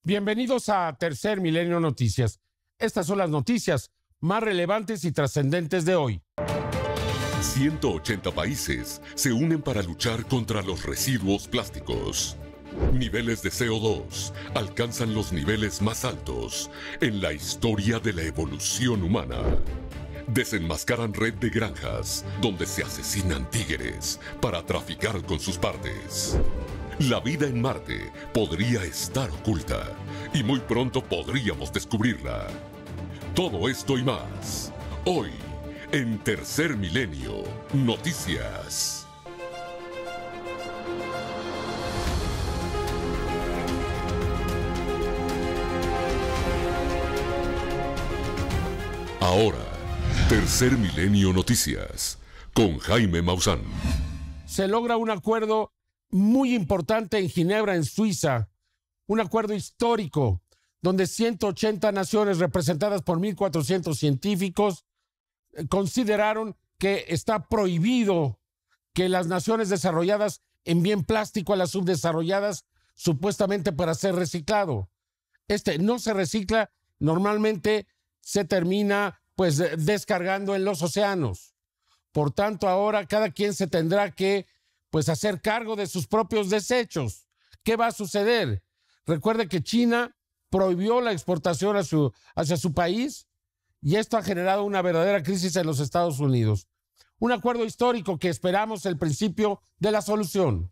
Bienvenidos a Tercer Milenio Noticias. Estas son las noticias más relevantes y trascendentes de hoy. 180 países se unen para luchar contra los residuos plásticos. Niveles de CO2 alcanzan los niveles más altos en la historia de la evolución humana. Desenmascaran red de granjas donde se asesinan tigres para traficar con sus partes. La vida en Marte podría estar oculta y muy pronto podríamos descubrirla. Todo esto y más, hoy en Tercer Milenio Noticias. Ahora, Tercer Milenio Noticias, con Jaime Maussan. Se logra un acuerdo muy importante en Ginebra, en Suiza, un acuerdo histórico, donde 180 naciones representadas por 1.400 científicos consideraron que está prohibido que las naciones desarrolladas envíen plástico a las subdesarrolladas supuestamente para ser reciclado. No se recicla, normalmente se termina pues descargando en los océanos. Por tanto, ahora cada quien se tendrá que pues hacer cargo de sus propios desechos. ¿Qué va a suceder? Recuerde que China prohibió la exportación hacia su país y esto ha generado una verdadera crisis en los Estados Unidos. Un acuerdo histórico que esperamos el principio de la solución.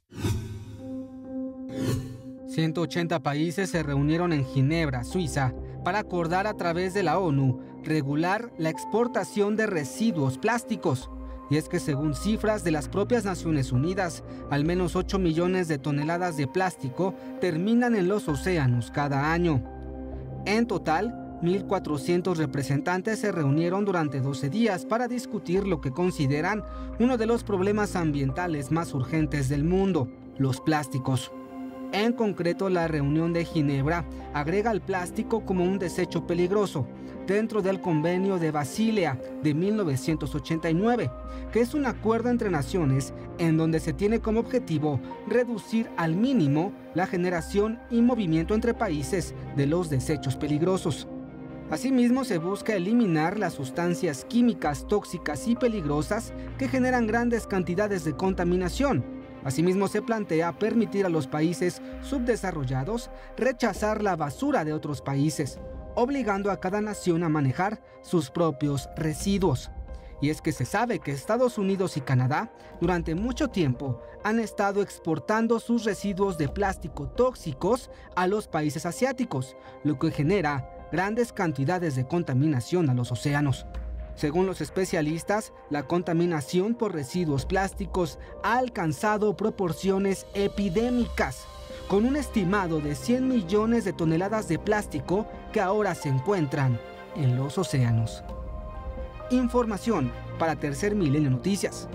180 países se reunieron en Ginebra, Suiza, para acordar a través de la ONU regular la exportación de residuos plásticos. Y es que según cifras de las propias Naciones Unidas, al menos 8 millones de toneladas de plástico terminan en los océanos cada año. En total, 1.400 representantes se reunieron durante 12 días para discutir lo que consideran uno de los problemas ambientales más urgentes del mundo, los plásticos. En concreto, la reunión de Ginebra agrega al plástico como un desecho peligroso dentro del Convenio de Basilea de 1989, que es un acuerdo entre naciones en donde se tiene como objetivo reducir al mínimo la generación y movimiento entre países de los desechos peligrosos. Asimismo, se busca eliminar las sustancias químicas tóxicas y peligrosas que generan grandes cantidades de contaminación. Asimismo, se plantea permitir a los países subdesarrollados rechazar la basura de otros países, obligando a cada nación a manejar sus propios residuos. Y es que se sabe que Estados Unidos y Canadá durante mucho tiempo han estado exportando sus residuos de plástico tóxicos a los países asiáticos, lo que genera grandes cantidades de contaminación a los océanos. Según los especialistas, la contaminación por residuos plásticos ha alcanzado proporciones epidémicas, con un estimado de 100 millones de toneladas de plástico que ahora se encuentran en los océanos. Información para Tercer Milenio Noticias.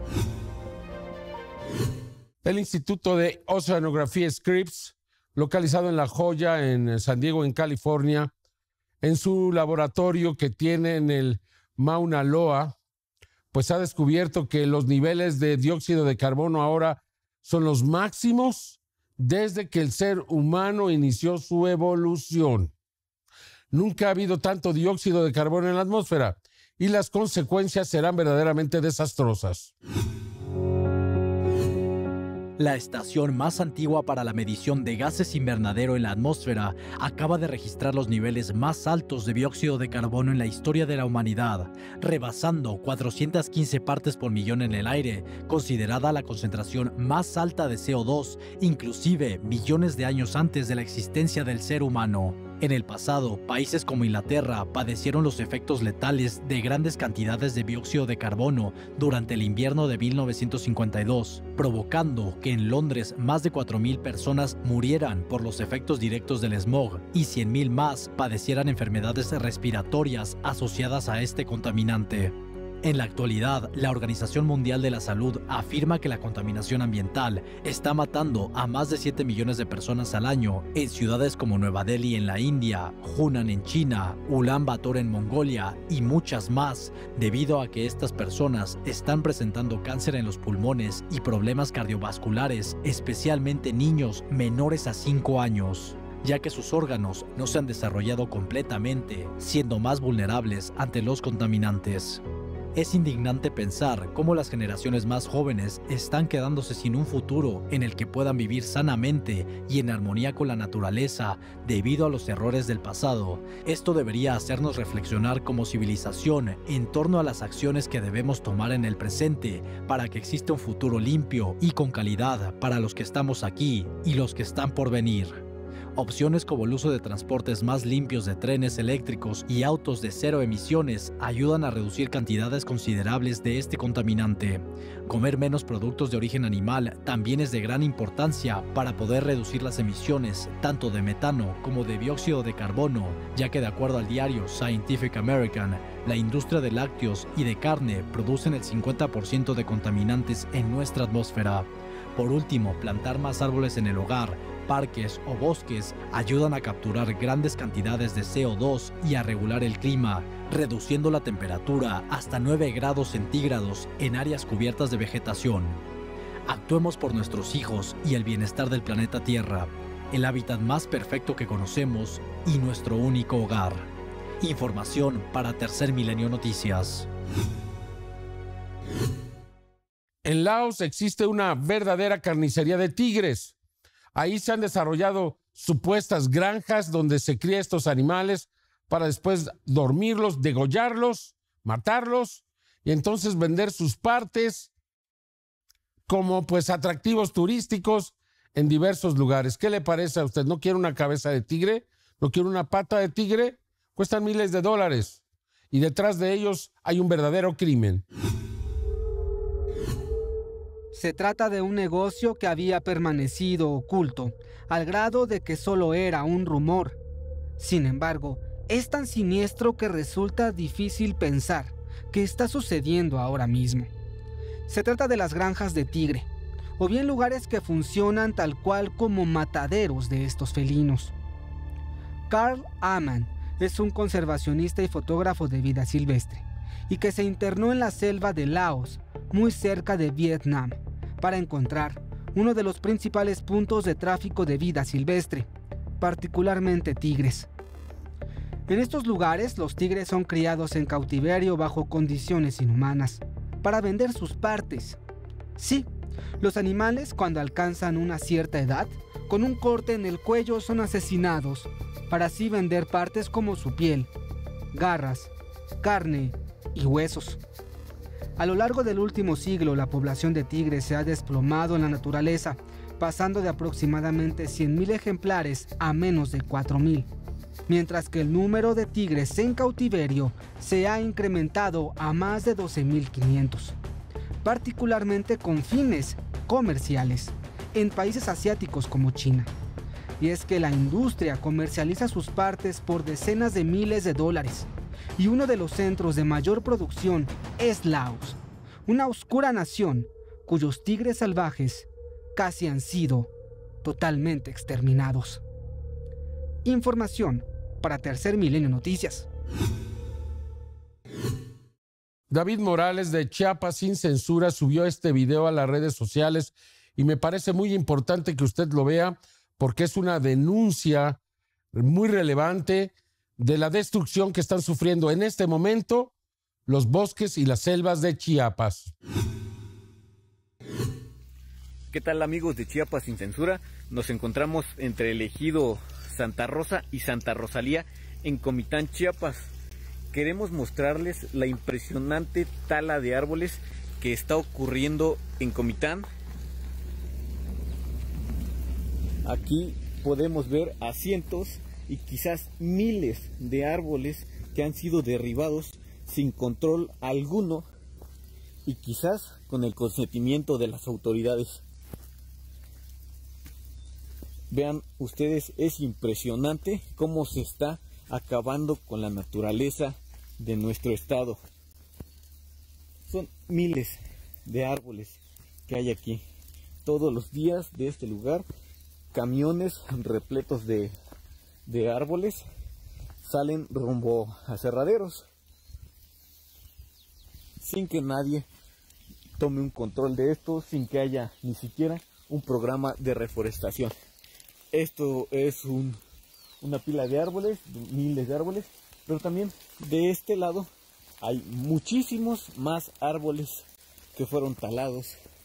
El Instituto de Oceanografía Scripps, localizado en La Joya, en San Diego, en California, en su laboratorio que tiene en el Mauna Loa, pues ha descubierto que los niveles de dióxido de carbono ahora son los máximos desde que el ser humano inició su evolución. Nunca ha habido tanto dióxido de carbono en la atmósfera y las consecuencias serán verdaderamente desastrosas. La estación más antigua para la medición de gases invernadero en la atmósfera acaba de registrar los niveles más altos de dióxido de carbono en la historia de la humanidad, rebasando 415 partes por millón en el aire, considerada la concentración más alta de CO2, inclusive millones de años antes de la existencia del ser humano. En el pasado, países como Inglaterra padecieron los efectos letales de grandes cantidades de dióxido de carbono durante el invierno de 1952, provocando que en Londres más de 4.000 personas murieran por los efectos directos del smog y 100.000 más padecieran enfermedades respiratorias asociadas a este contaminante. En la actualidad, la Organización Mundial de la Salud afirma que la contaminación ambiental está matando a más de 7 millones de personas al año en ciudades como Nueva Delhi en la India, Hunan en China, Ulan Bator en Mongolia y muchas más, debido a que estas personas están presentando cáncer en los pulmones y problemas cardiovasculares, especialmente niños menores a 5 años. ya que sus órganos no se han desarrollado completamente, siendo más vulnerables ante los contaminantes. Es indignante pensar cómo las generaciones más jóvenes están quedándose sin un futuro en el que puedan vivir sanamente y en armonía con la naturaleza debido a los errores del pasado. Esto debería hacernos reflexionar como civilización en torno a las acciones que debemos tomar en el presente para que exista un futuro limpio y con calidad para los que estamos aquí y los que están por venir. Opciones como el uso de transportes más limpios de trenes eléctricos y autos de cero emisiones ayudan a reducir cantidades considerables de este contaminante. Comer menos productos de origen animal también es de gran importancia para poder reducir las emisiones tanto de metano como de dióxido de carbono, ya que de acuerdo al diario Scientific American, la industria de lácteos y de carne producen el 50% de contaminantes en nuestra atmósfera. Por último, plantar más árboles en el hogar, parques o bosques ayudan a capturar grandes cantidades de CO2 y a regular el clima, reduciendo la temperatura hasta 9 grados centígrados en áreas cubiertas de vegetación. Actuemos por nuestros hijos y el bienestar del planeta Tierra, el hábitat más perfecto que conocemos y nuestro único hogar. Información para Tercer Milenio Noticias. En Laos existe una verdadera carnicería de tigres. Ahí se han desarrollado supuestas granjas donde se crían estos animales para después dormirlos, degollarlos, matarlos y entonces vender sus partes como pues atractivos turísticos en diversos lugares. ¿Qué le parece a usted? ¿No quiere una cabeza de tigre? ¿No quiere una pata de tigre? Cuestan miles de dólares y detrás de ellos hay un verdadero crimen. Se trata de un negocio que había permanecido oculto, al grado de que solo era un rumor. Sin embargo, es tan siniestro que resulta difícil pensar que está sucediendo ahora mismo. Se trata de las granjas de tigre, o bien lugares que funcionan tal cual como mataderos de estos felinos. Carl Amann es un conservacionista y fotógrafo de vida silvestre, y que se internó en la selva de Laos, muy cerca de Vietnam, para encontrar uno de los principales puntos de tráfico de vida silvestre, particularmente tigres. En estos lugares, los tigres son criados en cautiverio bajo condiciones inhumanas, para vender sus partes. Sí, los animales, cuando alcanzan una cierta edad, con un corte en el cuello son asesinados, para así vender partes como su piel, garras, carne y huesos. A lo largo del último siglo, la población de tigres se ha desplomado en la naturaleza, pasando de aproximadamente 100.000 ejemplares a menos de 4.000, mientras que el número de tigres en cautiverio se ha incrementado a más de 12.500, particularmente con fines comerciales, en países asiáticos como China. Y es que la industria comercializa sus partes por decenas de miles de dólares. Y uno de los centros de mayor producción es Laos, una oscura nación cuyos tigres salvajes casi han sido totalmente exterminados. Información para Tercer Milenio Noticias. David Morales de Chiapas Sin Censura subió este video a las redes sociales y me parece muy importante que usted lo vea porque es una denuncia muy relevante de la destrucción que están sufriendo en este momento los bosques y las selvas de Chiapas. ¿Qué tal, amigos de Chiapas Sin Censura? Nos encontramos entre el ejido Santa Rosa y Santa Rosalía en Comitán, Chiapas. Queremos mostrarles la impresionante tala de árboles que está ocurriendo en Comitán. Aquí podemos ver a cientos y quizás miles de árboles que han sido derribados sin control alguno y quizás con el consentimiento de las autoridades. Vean ustedes, es impresionante cómo se está acabando con la naturaleza de nuestro estado. Son miles de árboles que hay aquí. Todos los días de este lugar, camiones repletos de árboles salen rumbo a aserraderos sin que nadie tome un control de esto, sin que haya ni siquiera un programa de reforestación. Esto es un una pila de árboles, miles de árboles, pero también de este lado hay muchísimos más árboles que fueron talados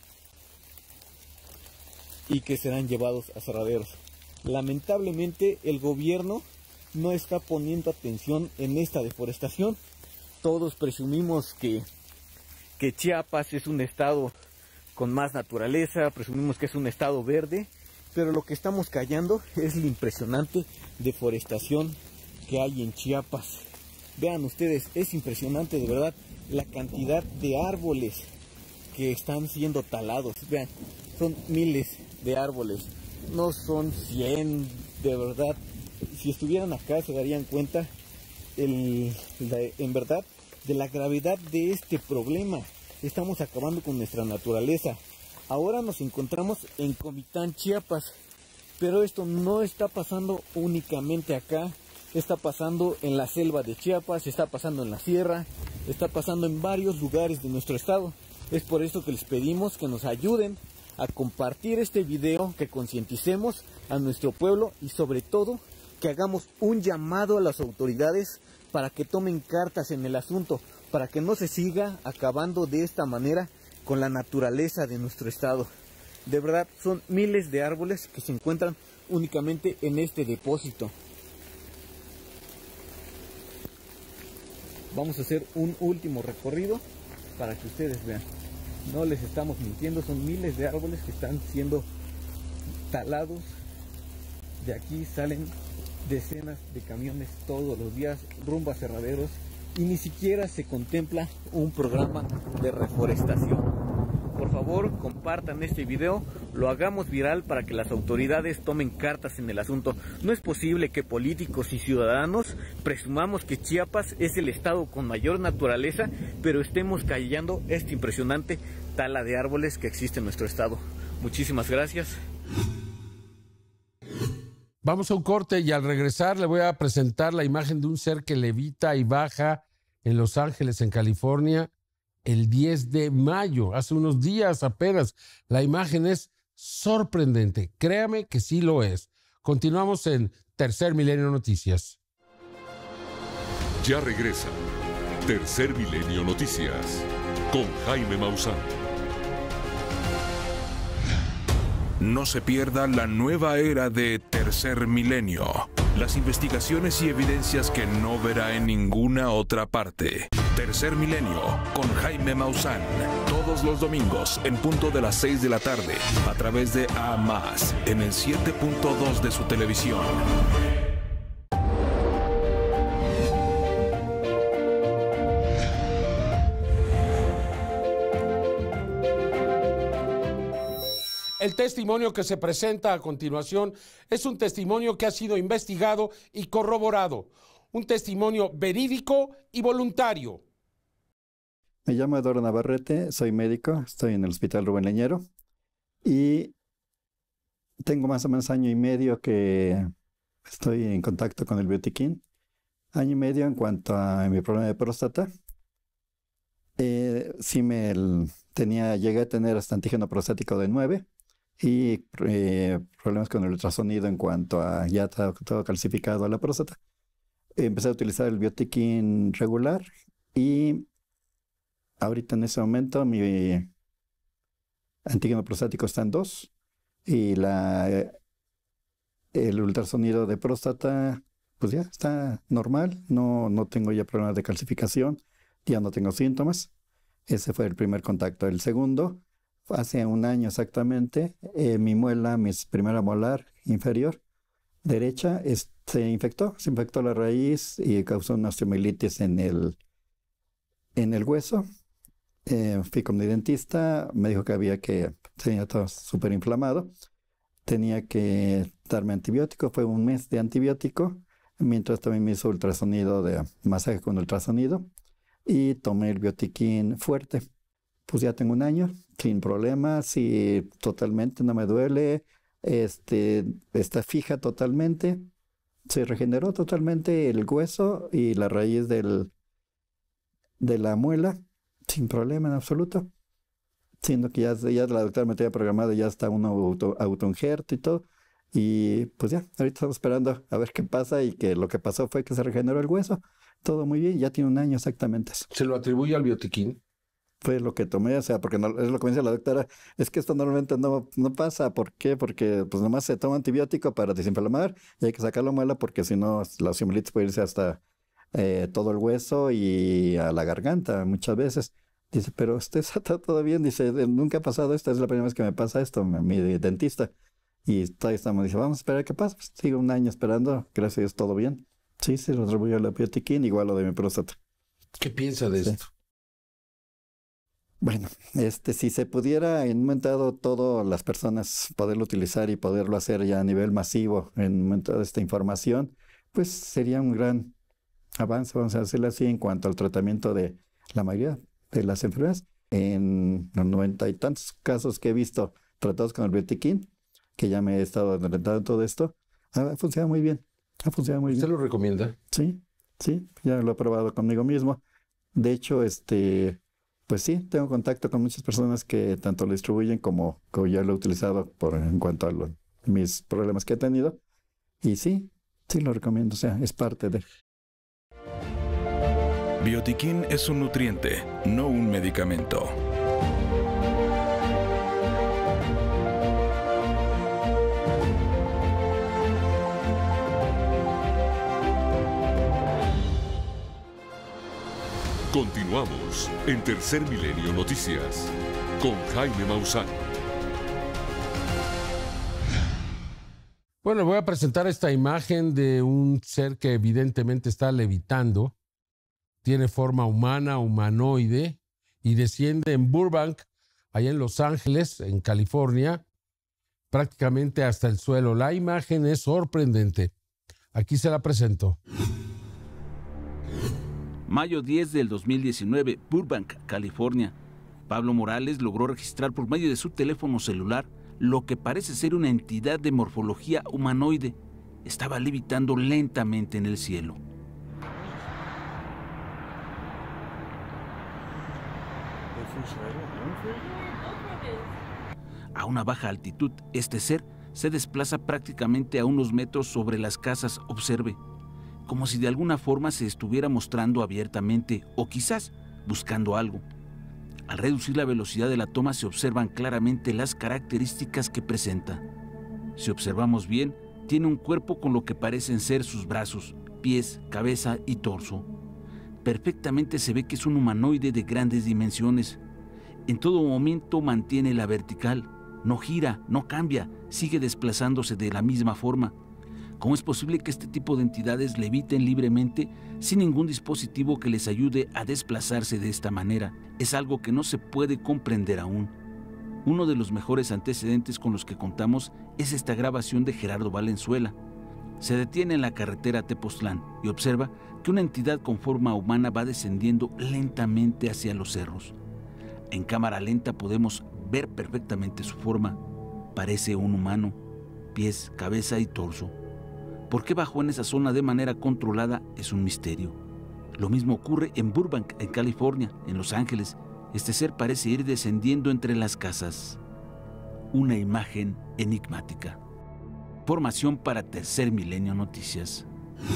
y que serán llevados a aserraderos. Lamentablemente el gobierno no está poniendo atención en esta deforestación. Todos presumimos que Chiapas es un estado con más naturaleza, presumimos que es un estado verde, pero lo que estamos callando es la impresionante deforestación que hay en Chiapas. Vean ustedes, es impresionante de verdad la cantidad de árboles que están siendo talados. Vean, son miles de árboles, no son 100, de verdad. Si estuvieran acá se darían cuenta en verdad de la gravedad de este problema. Estamos acabando con nuestra naturaleza. Ahora nos encontramos en Comitán, Chiapas, pero esto no está pasando únicamente acá, está pasando en la selva de Chiapas, está pasando en la sierra, está pasando en varios lugares de nuestro estado. Es por esto que les pedimos que nos ayuden a compartir este video, que concienticemos a nuestro pueblo y sobre todo que hagamos un llamado a las autoridades para que tomen cartas en el asunto, para que no se siga acabando de esta manera con la naturaleza de nuestro estado. De verdad, son miles de árboles que se encuentran únicamente en este depósito. Vamos a hacer un último recorrido para que ustedes vean. No les estamos mintiendo, son miles de árboles que están siendo talados. De aquí salen decenas de camiones todos los días rumbo a aserraderos y ni siquiera se contempla un programa de reforestación. Por favor, compartan este video, lo hagamos viral para que las autoridades tomen cartas en el asunto. No es posible que políticos y ciudadanos presumamos que Chiapas es el estado con mayor naturaleza, pero estemos callando esta impresionante tala de árboles que existe en nuestro estado. Muchísimas gracias. Vamos a un corte y al regresar le voy a presentar la imagen de un ser que levita y baja en Los Ángeles, en California, el 10 de mayo, hace unos días apenas. La imagen es sorprendente, créame que sí lo es. Continuamos en Tercer Milenio Noticias. Ya regresa Tercer Milenio Noticias con Jaime Maussan. No se pierda la nueva era de Tercer Milenio. Las investigaciones y evidencias que no verá en ninguna otra parte. Tercer Milenio con Jaime Maussan. Todos los domingos en punto de las 6 de la tarde a través de A+, en el 7.2 de su televisión. El testimonio que se presenta a continuación es un testimonio que ha sido investigado y corroborado. Un testimonio verídico y voluntario. Me llamo Eduardo Navarrete, soy médico, estoy en el Hospital Rubén Leñero y tengo más o menos año y medio que estoy en contacto con el Biotiquín. Año y medio en cuanto a mi problema de próstata. Sí llegué a tener hasta antígeno prostático de 9 y problemas con el ultrasonido en cuanto a ya todo calcificado a la próstata. Empecé a utilizar el Biotiquín regular y ahorita en ese momento mi antígeno prostático está en 2 y el ultrasonido de próstata pues ya está normal, no tengo ya problemas de calcificación, ya no tengo síntomas. Ese fue el primer contacto. El segundo, hace un año exactamente, mi primera molar inferior derecha se infectó la raíz y causó una osteomielitis en el hueso. Fui con mi dentista, me dijo que tenía todo súper inflamado, tenía que darme antibiótico, fue un mes de antibiótico, mientras también me hizo ultrasonido de masaje con ultrasonido y tomé el Biotiquín fuerte. Pues ya tengo un año, sin problemas y totalmente no me duele, está fija totalmente, se regeneró totalmente el hueso y la raíz de la muela, sin problema en absoluto, siendo que ya la doctora me tenía programado ya hasta un autoinjerto y todo, Y pues ya, ahorita estamos esperando a ver qué pasa, y que lo que pasó fue que se regeneró el hueso. Todo muy bien, ya tiene 1 año exactamente eso. ¿Se lo atribuye al biotiquín? Fue lo que tomé, o sea, porque no, es lo que me dice la doctora, es que esto normalmente no pasa. ¿Por qué? Porque pues nomás se toma antibiótico para desinflamar y hay que sacar la muela, porque si no la osteomielitis puede irse hasta todo el hueso y a la garganta muchas veces. Dice, pero usted está todo bien. Dice, nunca ha pasado esto, es la primera vez que me pasa esto, mi dentista. Y todavía estamos, dice, vamos a esperar qué pasa. Pues sigo 1 año esperando, gracias a Dios todo bien. Sí, se lo atribuyo al biotiquín, igual lo de mi próstata. ¿Qué piensa de esto? Bueno, si se pudiera en un momento dado todas las personas poderlo utilizar y poderlo hacer ya a nivel masivo en un momento de esta información, pues sería un gran avance, vamos a decirlo así, en cuanto al tratamiento de la mayoría de las enfermedades. En los 90 y tantos casos que he visto tratados con el biotiquín, que ya me he estado adelantando en todo esto, ha funcionado muy bien. Ha funcionado muy bien. ¿Usted lo recomienda? Sí, ya lo he probado conmigo mismo. De hecho, pues sí, tengo contacto con muchas personas que tanto lo distribuyen como ya lo he utilizado en cuanto a mis problemas que he tenido. Y sí lo recomiendo, o sea, es parte de... Biotiquín es un nutriente, no un medicamento. Continuamos en Tercer Milenio Noticias con Jaime Maussan. Bueno, voy a presentar esta imagen de un ser que evidentemente está levitando. Tiene forma humana, humanoide, y desciende en Burbank, allá en Los Ángeles, en California, prácticamente hasta el suelo. La imagen es sorprendente. Aquí se la presento. Mayo 10 del 2019, Burbank, California. Pablo Morales logró registrar por medio de su teléfono celular lo que parece ser una entidad de morfología humanoide. Estaba levitando lentamente en el cielo. A una baja altitud, este ser se desplaza prácticamente a unos metros sobre las casas. Observe, como si de alguna forma se estuviera mostrando abiertamente o quizás buscando algo. Al reducir la velocidad de la toma se observan claramente las características que presenta. Si observamos bien, tiene un cuerpo con lo que parecen ser sus brazos, pies, cabeza y torso. Perfectamente se ve que es un humanoide de grandes dimensiones. En todo momento mantiene la vertical, no gira, no cambia, sigue desplazándose de la misma forma. ¿Cómo es posible que este tipo de entidades leviten libremente sin ningún dispositivo que les ayude a desplazarse de esta manera? Es algo que no se puede comprender aún. Uno de los mejores antecedentes con los que contamos es esta grabación de Gerardo Valenzuela. Se detiene en la carretera a Tepoztlán y observa que una entidad con forma humana va descendiendo lentamente hacia los cerros. En cámara lenta podemos ver perfectamente su forma. Parece un humano, pies, cabeza y torso. ¿Por qué bajó en esa zona de manera controlada? Es un misterio. Lo mismo ocurre en Burbank, en California, en Los Ángeles. Este ser parece ir descendiendo entre las casas. Una imagen enigmática. Información para Tercer Milenio Noticias.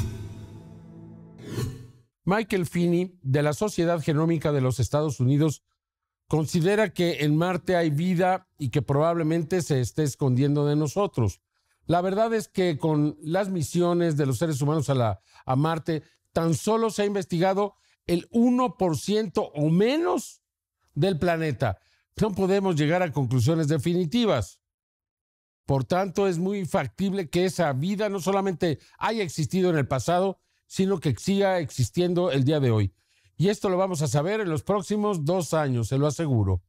Michael Finney, de la Sociedad Genómica de los Estados Unidos, considera que en Marte hay vida y que probablemente se esté escondiendo de nosotros. La verdad es que con las misiones de los seres humanos a Marte, tan solo se ha investigado el 1% o menos del planeta. No podemos llegar a conclusiones definitivas. Por tanto, es muy factible que esa vida no solamente haya existido en el pasado, sino que siga existiendo el día de hoy. Y esto lo vamos a saber en los próximos 2 años, se lo aseguro.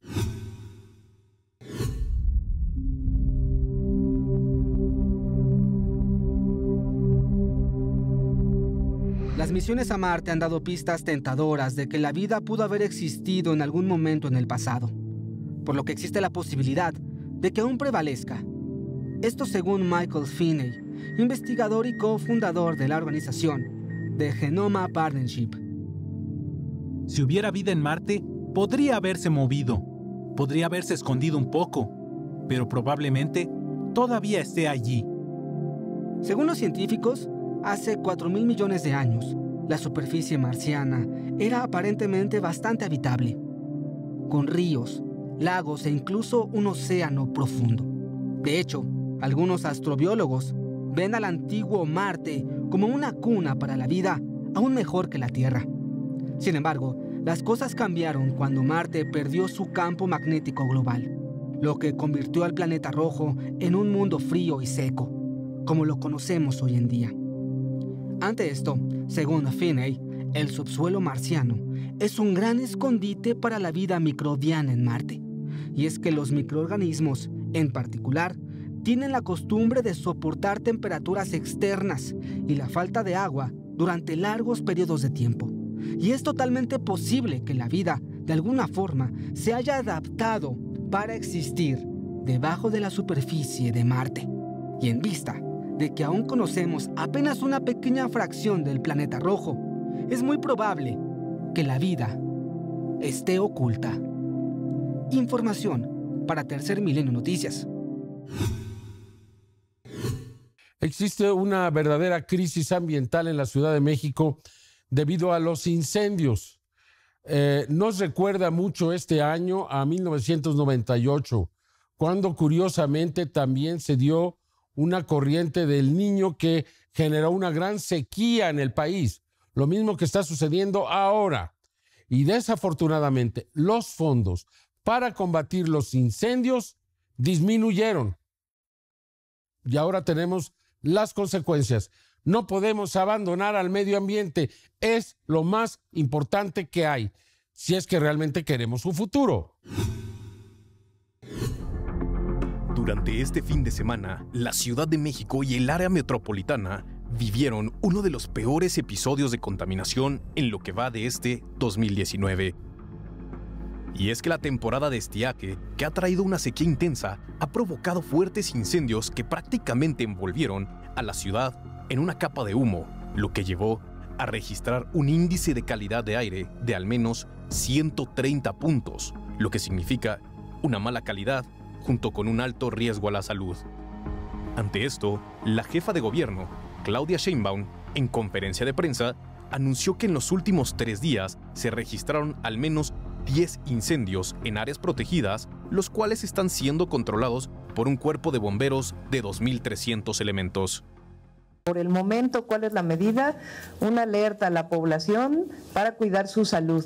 Las misiones a Marte han dado pistas tentadoras de que la vida pudo haber existido en algún momento en el pasado, por lo que existe la posibilidad de que aún prevalezca. Esto según Michael Finney, investigador y cofundador de la organización The Genome Partnership. Si hubiera vida en Marte, podría haberse movido, podría haberse escondido un poco, pero probablemente todavía esté allí. Según los científicos, hace 4.000 millones de años, la superficie marciana era aparentemente bastante habitable, con ríos, lagos e incluso un océano profundo. De hecho, algunos astrobiólogos ven al antiguo Marte como una cuna para la vida aún mejor que la Tierra. Sin embargo, las cosas cambiaron cuando Marte perdió su campo magnético global, lo que convirtió al planeta rojo en un mundo frío y seco, como lo conocemos hoy en día. Ante esto, según Finney, el subsuelo marciano es un gran escondite para la vida microbiana en Marte. Y es que los microorganismos, en particular, tienen la costumbre de soportar temperaturas externas y la falta de agua durante largos periodos de tiempo. Y es totalmente posible que la vida, de alguna forma, se haya adaptado para existir debajo de la superficie de Marte. Y en vista de que aún conocemos apenas una pequeña fracción del planeta rojo, es muy probable que la vida esté oculta. Información para Tercer Milenio Noticias. Existe una verdadera crisis ambiental en la Ciudad de México debido a los incendios. Nos recuerda mucho este año a 1998, cuando curiosamente también se dio una corriente del Niño que generó una gran sequía en el país. Lo mismo que está sucediendo ahora. Y desafortunadamente los fondos para combatir los incendios disminuyeron. Y ahora tenemos las consecuencias. No podemos abandonar al medio ambiente. Es lo más importante que hay, si es que realmente queremos un futuro. Durante este fin de semana, la Ciudad de México y el área metropolitana vivieron uno de los peores episodios de contaminación en lo que va de este 2019. Y es que la temporada de estiaje, que ha traído una sequía intensa, ha provocado fuertes incendios que prácticamente envolvieron a la ciudad en una capa de humo, lo que llevó a registrar un índice de calidad de aire de al menos 130 puntos, lo que significa una mala calidad junto con un alto riesgo a la salud. Ante esto, la jefa de gobierno, Claudia Sheinbaum, en conferencia de prensa, anunció que en los últimos 3 días se registraron al menos 10 incendios en áreas protegidas, los cuales están siendo controlados por un cuerpo de bomberos de 2.300 elementos. Por el momento, ¿cuál es la medida? Una alerta a la población para cuidar su salud.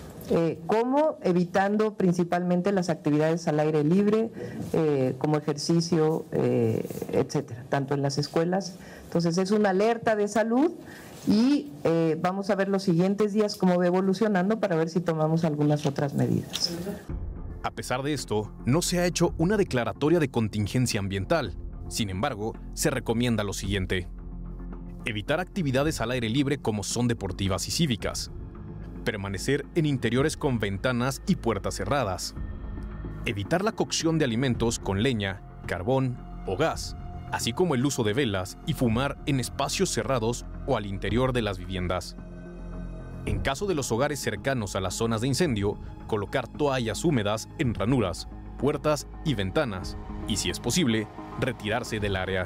¿Cómo? Evitando principalmente las actividades al aire libre, como ejercicio, etcétera, tanto en las escuelas. Entonces es una alerta de salud y vamos a ver los siguientes días cómo va evolucionando para ver si tomamos algunas otras medidas. A pesar de esto, no se ha hecho una declaratoria de contingencia ambiental. Sin embargo, se recomienda lo siguiente: evitar actividades al aire libre como son deportivas y cívicas, permanecer en interiores con ventanas y puertas cerradas, evitar la cocción de alimentos con leña, carbón o gas, así como el uso de velas y fumar en espacios cerrados o al interior de las viviendas. En caso de los hogares cercanos a las zonas de incendio, colocar toallas húmedas en ranuras, puertas y ventanas, y si es posible, retirarse del área.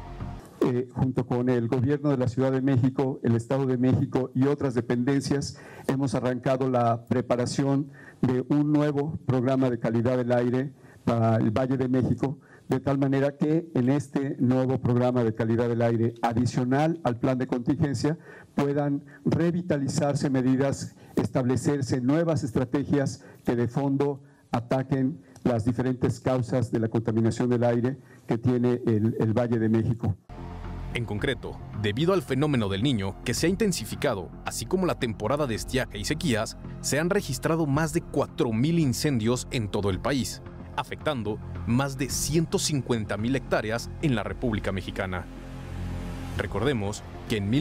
Junto con el gobierno de la Ciudad de México, el Estado de México y otras dependencias, hemos arrancado la preparación de un nuevo programa de calidad del aire para el Valle de México, de tal manera que en este nuevo programa de calidad del aire, adicional al plan de contingencia, puedan revitalizarse medidas, establecerse nuevas estrategias que de fondo ataquen las diferentes causas de la contaminación del aire que tiene el Valle de México. En concreto, debido al fenómeno del Niño, que se ha intensificado, así como la temporada de estiaje y sequías, se han registrado más de 4.000 incendios en todo el país, afectando más de 150.000 hectáreas en la República Mexicana. Recordemos que en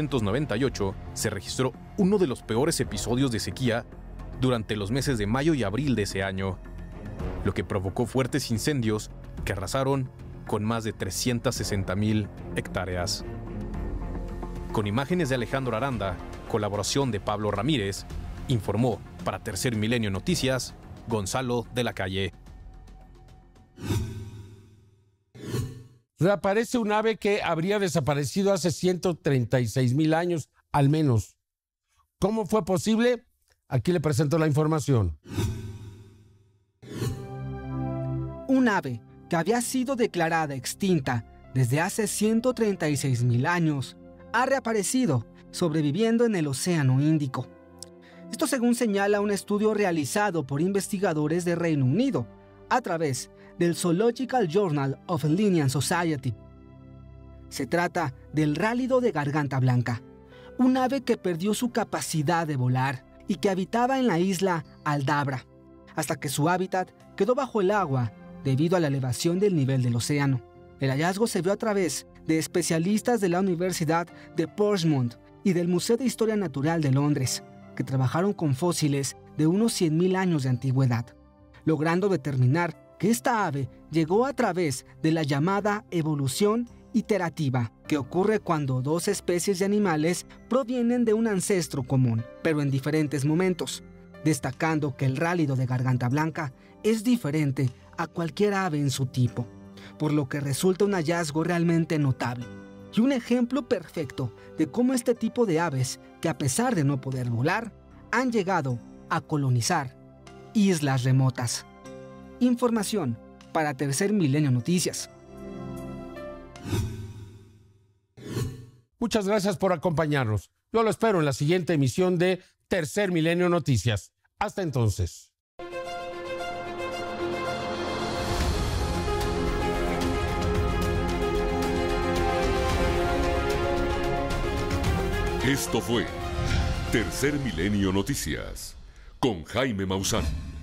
1998 se registró uno de los peores episodios de sequía durante los meses de mayo y abril de ese año, lo que provocó fuertes incendios que arrasaron con más de 360.000 hectáreas. Con imágenes de Alejandro Aranda, colaboración de Pablo Ramírez, informó para Tercer Milenio Noticias, Gonzalo de la Calle. reaparece un ave que habría desaparecido hace 136,000 años, al menos. ¿Cómo fue posible? Aquí le presento la información. Un ave que había sido declarada extinta desde hace 136,000 años ha reaparecido, sobreviviendo en el Océano Índico. Esto según señala un estudio realizado por investigadores de Reino Unido a través del Zoological Journal of Linnean Society. Se trata del rálido de garganta blanca, un ave que perdió su capacidad de volar y que habitaba en la isla Aldabra, hasta que su hábitat quedó bajo el agua debido a la elevación del nivel del océano. El hallazgo se vio a través de especialistas de la Universidad de Portsmouth y del Museo de Historia Natural de Londres, que trabajaron con fósiles de unos 100,000 años de antigüedad, logrando determinar que esta ave llegó a través de la llamada evolución iterativa, que ocurre cuando dos especies de animales provienen de un ancestro común, pero en diferentes momentos, destacando que el rálido de garganta blanca es diferente a cualquier ave en su tipo, por lo que resulta un hallazgo realmente notable y un ejemplo perfecto de cómo este tipo de aves, que a pesar de no poder volar, han llegado a colonizar islas remotas. Información para Tercer Milenio Noticias. Muchas gracias por acompañarnos. Yo lo espero en la siguiente emisión de Tercer Milenio Noticias. Hasta entonces. Esto fue Tercer Milenio Noticias con Jaime Maussan.